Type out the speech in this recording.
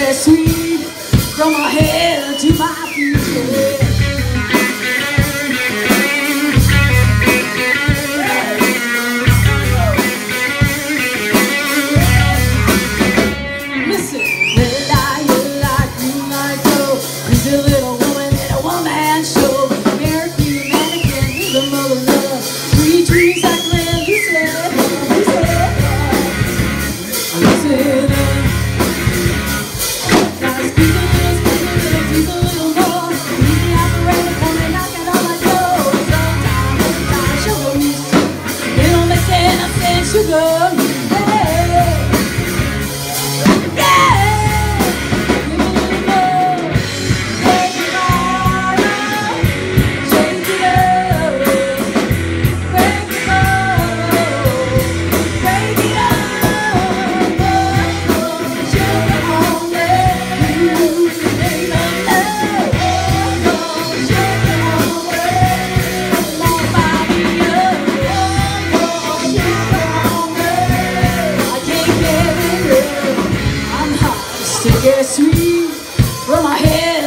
get sweet from my head to my feet. Listen, little lie, you like, green like gold. She's a little woman in a one-man show. American mannequin with a mother love. Three trees like Glenn Lucid. Listen up. Sugar, hey, yeah, give me a little more, shake it all up, shake it up, break it up, sugar on me, you make my love, sugar on me, my body up, to get sweet from my head